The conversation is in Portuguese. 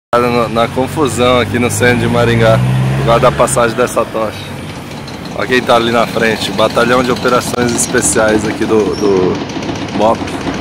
Na confusão aqui no centro de Maringá, por causa da passagem dessa tocha. Olha quem tá ali na frente, Batalhão de Operações Especiais aqui do MOP.